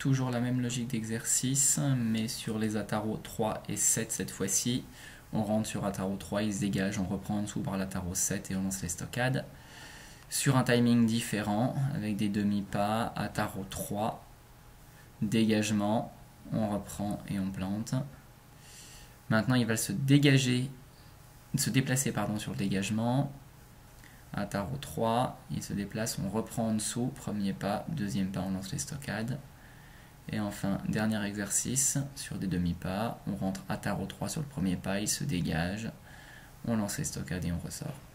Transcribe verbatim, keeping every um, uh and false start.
toujours la même logique d'exercice, mais sur les ataros trois et sept cette fois-ci. On rentre sur ataro trois, il se dégage, on reprend en dessous par l'ataro sept et on lance les stockades. Sur un timing différent, avec des demi-pas, ataro trois, dégagement, on reprend et on plante. Maintenant, il va se dégager, se déplacer pardon, sur le dégagement. Ataro trois, il se déplace, on reprend en dessous, premier pas, deuxième pas, on lance les stockades. Et enfin, dernier exercice, sur des demi-pas, on rentre ataro trois sur le premier pas, il se dégage, on lance les stockades et on ressort.